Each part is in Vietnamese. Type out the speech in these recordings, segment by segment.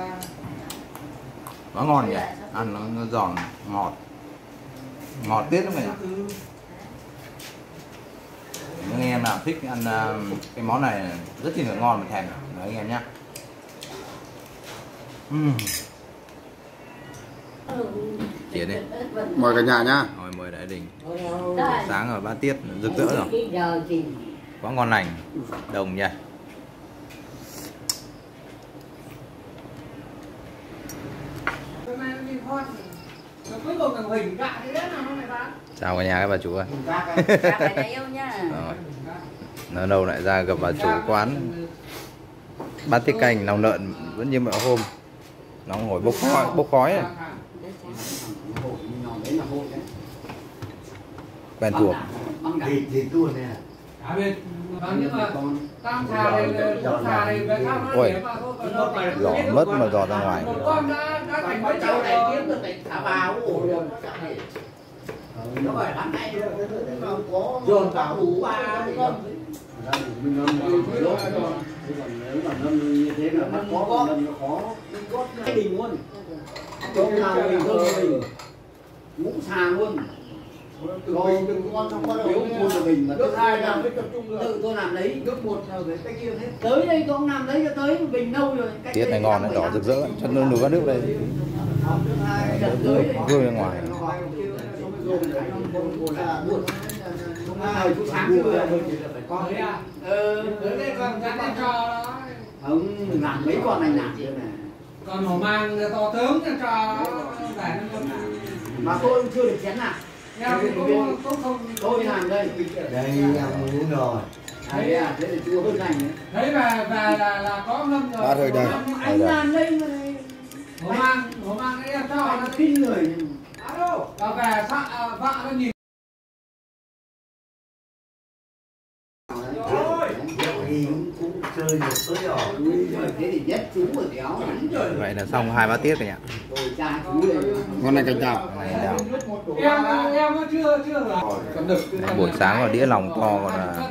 Nó ngon nhỉ, ăn nó giòn ngọt, ngọt tiết lắm này. Những anh em nào thích ăn cái món này rất là ngon và thèm đấy anh em nhé. Chị đi. Mời cả nhà nhá. Rồi mời Đại Đình. Sáng rồi Bá Tiết rực rỡ rồi. Quá ngon lành, đồng nha. Chào cả nhà các bà chủ ơi. Nó đâu lại ra gặp bà chủ quán Bá Tiết canh lòng lợn vẫn như mọi hôm. Nó ngồi bốc khói này. Quen thuộc. Ôi, giỏ mất mà giỏ ra ngoài. ngũ xà luôn. Rồi con không có đâu mua mình mà nước hai làm mới tập trung tự tôi làm lấy nước một rồi cái kia hết. Tới đây tôi không làm lấy cho tới bình lâu rồi. Tiết này ngon đấy, đỏ rực rỡ, cho nên nồi nước đây. Rơi ra ngoài. Con đấy à? Tới đây còn dán lên cho đó. Không, làm mấy con này làm chưa nè. Còn hổ mang to tướng cho để mà tôi chưa được chén nào. Tôi làm đây. Đây em uống rồi. Đấy à, thế là chưa hơn này. Đấy và là có ngâm rồi. Bát hơi đây. Anh làm đây mà này. Hổ mang ấy cho nó kinh người. Alo. Và về vợ nó nhìn. Cũng chơi được tới rồi. Thế thì nhất chú rồi kéo. Vậy là xong 2 bát tiết rồi nhỉ. Ngon này canh đào. Em nó chưa Đấy, buổi sáng là đĩa lòng to còn là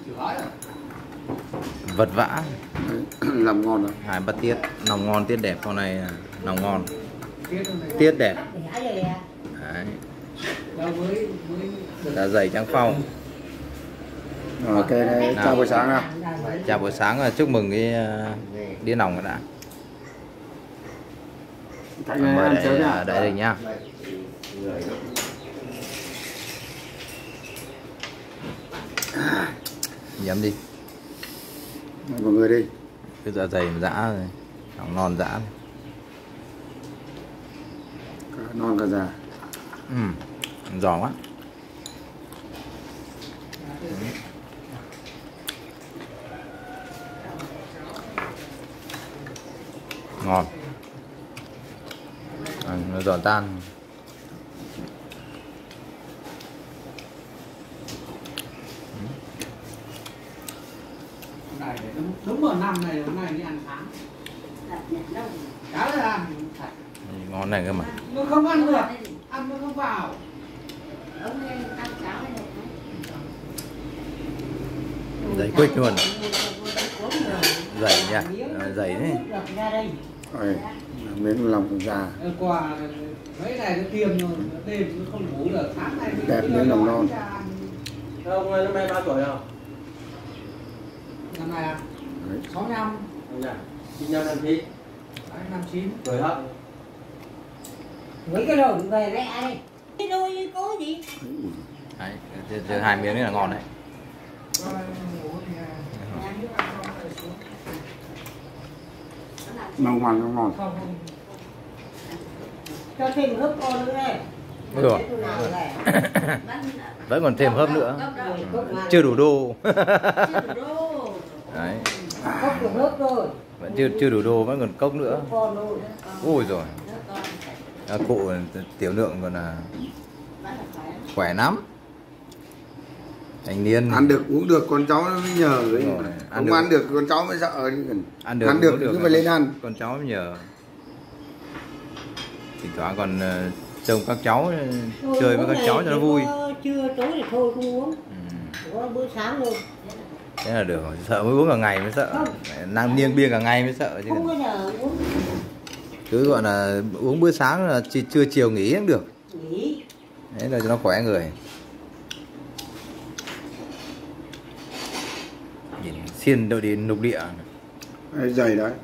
vật vã. Làm ngon rồi. 2 bát tiết, lòng ngon tiết đẹp, con này lòng ngon. Tiết đẹp. Đấy. Dạ dày trắng phong. Ok đấy, chào buổi sáng nào. Chào buổi sáng, chúc mừng cái đĩa lòng đã. Mời Đại Đình nhá. Nhắm đi. Mọi người đi. Cái dạ dày dã rồi, lòng non dã. Cả non cả già. Giòn quá. Ngon. Nó giòn tan. Đúng rồi, năm này đi ăn sáng. Cá là làm Ngon này cơ mà. nó không ăn được, ăn nó không vào. Dày quýt luôn. Dày nha, dày đấy. Rồi, miếng lòng còn già. Quà mấy này nó tiêm rồi, đêm nó không ngủ được, sáng nay Đẹp miếng lòng non. Ông ơi, năm nay bao tuổi không? Năm nay à? 65. Sinh năm năm chín. 59. Tuổi hấp. Mấy cái đồ về lấy ai? Cái đôi có gì? Đấy, 2 miếng này là ngon đấy. Ngon ngon ngon. Cho thêm hớp con nữa đây. Được. Vẫn còn thêm hớp nữa. Chưa đủ đô. Đấy. Cốc được hớp rồi. Vẫn chưa đủ đô, vẫn còn cốc nữa. Ui rồi. Cụ tiểu lượng còn là khỏe lắm. Thành niên Ăn được uống được con cháu nó mới nhờ ấy. Không ăn được con cháu mới sợ. Ăn được cứ phải lên ăn. Con cháu mới nhờ. Thỉnh thoảng còn trông các cháu chơi với các cháu cho nó vui. Trưa tối thì thôi không uống. Có bữa sáng luôn. Thế là được, sợ mới uống cả ngày mới sợ. Năng niêng bia cả ngày mới sợ chứ. Không bao giờ uống. Cứ gọi là uống bữa sáng là trưa chiều nghỉ cũng được. Nghỉ. Đấy là cho nó khỏe người. Nhìn xiên đâu đi lục địa. Dày đấy.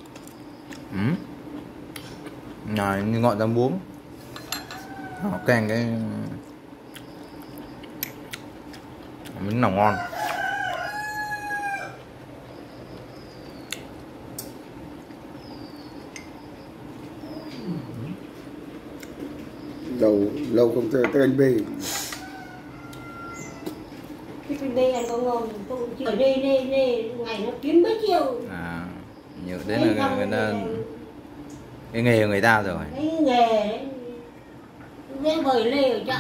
Này như ngọn rau muống. Nó canh cái miếng nào ngon. Dầu lâu không tới anh bê. Cái bê ăn có ngon, tôi chỉ ở đây ngày nó kiếm mấy triệu. À, nhiều đấy là người ta cái nghề của người ta rồi. Cái nghề đấy, dễ bời lê ở chợ.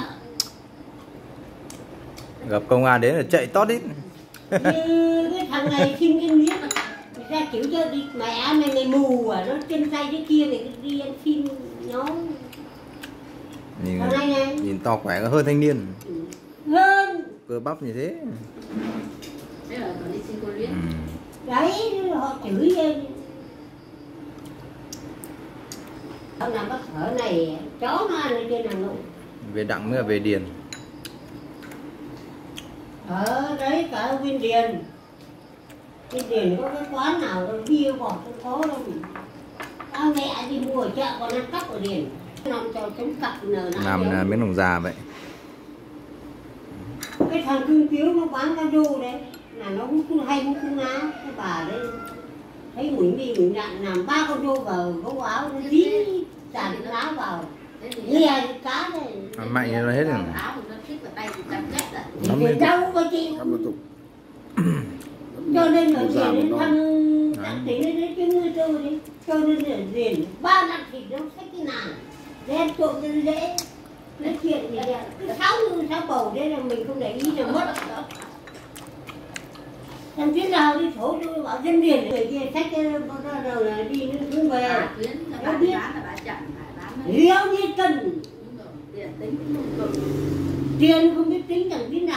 Gặp công an đến là chạy tót ít. Như cái thằng này xin cái miếng ra kiểu cho đi mẹ mày mù à, nó chân tay cái kia này đi ăn xin nó. Nhìn to khỏe hơn thanh niên. Hơn. Cơ bắp như thế. Đấy, họ chửi lên. Ông làm bác ở này, chó nó ăn ở trên Hà Nội. Về Đặng mới là về Điền. Ở đấy cả Viên Điền. Viên Điền có cái quán nào bia bọt không có đâu. Mẹ đi mua ở chợ còn ăn cắp ở Điền. Làm cho chống cặp nở Làm miếng đồng già vậy. Cái thằng cưng kiếu nó bán cá rô đấy là nó hay hút thuốc lá. Cái bà đấy thấy mũi đi mũi đạn làm 3 con rô vào gấu áo nó dí trà thuốc lá vào nghe cá này Mạnh như nó hết rồi. nó mới đâu có chịu. Cho nên là Điền thằng đặng tính đấy chứ nuôi tôi đấy. Cho nên là Điền 3 năm thịt nó xách cái nào đen trộn lên dễ. Nói chuyện gì vậy? Cứ sáu bầu đấy là mình không để ý là mất. Thằng Tuyến nào đi thổ tôi bảo dân Điền người kia xách cái đầu là đi nó cũng về. Nó biết liêu như cần. Tiền không biết tính thằng Tuyến nào.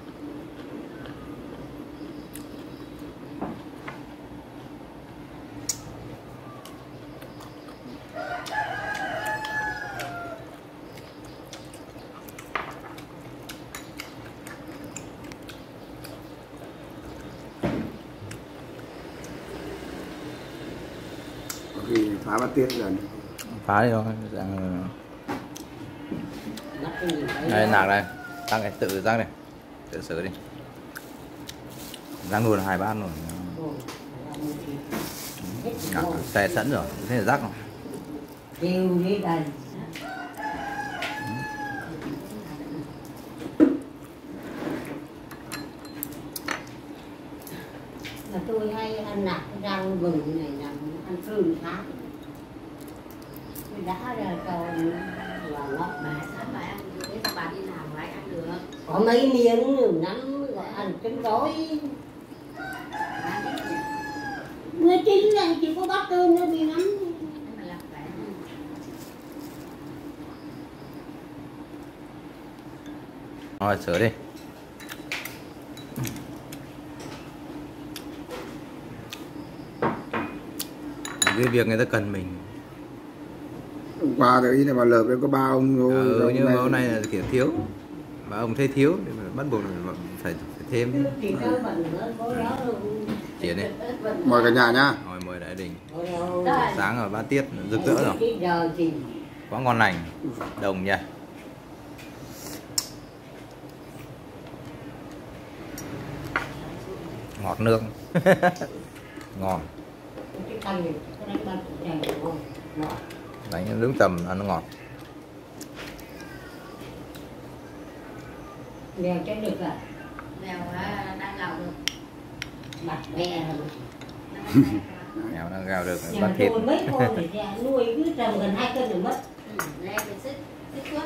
Thì phá bát tiết rồi. Phá đi thôi. Đây nạc đây. Tăng cái tự rắc này. Tự sửa đi. Rắc luôn 2 bát rồi. Nạc xe sẵn rồi. Thế là rắc không? Kêu đi đây. Là tôi hay ăn nạc rang vừng này làm ăn cơm sáng. Tôi đã ra cho vào ngọt mà sáng bà ăn được đấy, bà đi làm phải ăn được. Có mấy miếng nhiều lắm gọi ăn trứng gói. Người chính là chỉ có bát cơm nó bị lắm. Rồi sửa đi. Cái việc người ta cần mình. Hôm qua thì ý là bà lợp em có 3 ông thôi. Nhưng mà hôm nay là kiểu thiếu. Mà ông thấy thiếu thì bắt buộc là phải thêm. Chuyển đi. Mời cả nhà nhá. Rồi mời đại đình. Sáng rồi bát tiết rực rỡ rồi. Quá ngon lành. Đồng nha. Ngọt nước. Ngon. Đánh nướng tầm ăn nó ngọt. Mèo chết được à? Mèo đang gào được. Mặt mẹ Mèo đang gào được rồi. bắt thịt. Mấy con để nuôi cứ trầm gần 2 cân rồi mất. Le cái sức suốt.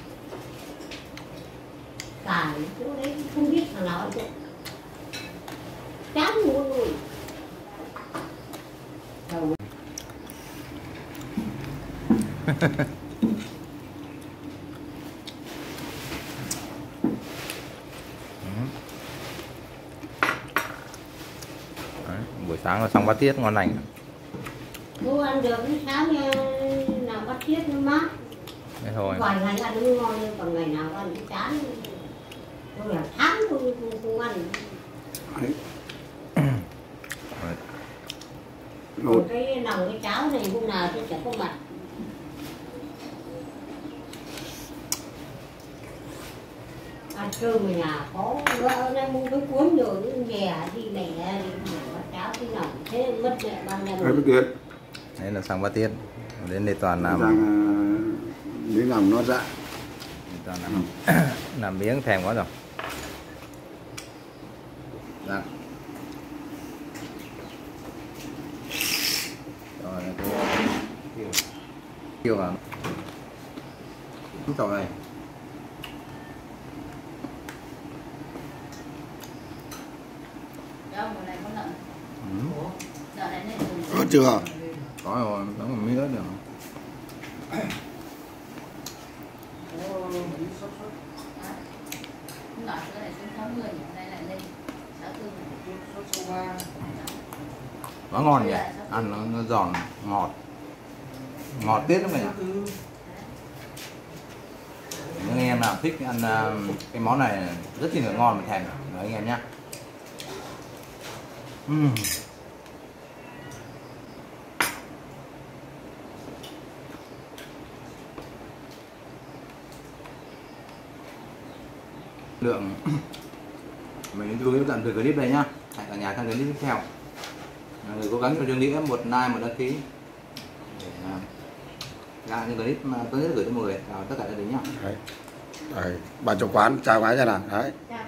Cả chỗ đấy không biết thằng nào ăn trộm. Chán muốn nuôi. Đấy, buổi sáng là xong bát tiết ngon lành. Cô ăn ăn được cái sáng nha, làm bắt tiết nó mát. Thế thôi. Vài ngày ăn nó ngon nhưng còn ngày nào ăn cái chán. Tôi là tháng tôi không ăn. Đấy. Một cái nòng cái cháo này hôm nào tôi sẽ có mặt. Ăn cơm ở nhà có vợ đang mua cái cuốn rồi nhè đi mẹ đi bắt cháo cái nòng thế mất mẹ bao nhiêu. Đấy, Kiệt. Đấy là sang Ba Tiết. Đến đây toàn làm Đi làm nó dạ. toàn làm miếng thèm quá rồi. Dạ. Rồi kêu vào. Cái tàu này. Đâu, mùa này có lợn. Lợn này nên dùng. Có chưa? Có rồi, nó còn miếng nữa được. Lợn cái này xuống 60 nhỉ, đây lại lên 64. Nó ngon nhỉ, ăn nó giòn, ngọt. Ngọt tiết lắm mày nhỉ. Những anh em nào thích ăn cái món này rất là ngon mà thèm rồi anh em nhé. Lượng mình chú ý tận từ clip đây nhá. Hẹn cả nhà sang clip tiếp theo. Người cố gắng cho chương nghĩa một like một đăng ký để ra những clip tốt nhất gửi cho mọi người. Chào tất cả gia đình nhá. Đấy. Đấy. Bà chủ quán chào gái ra nào. Đấy. Chào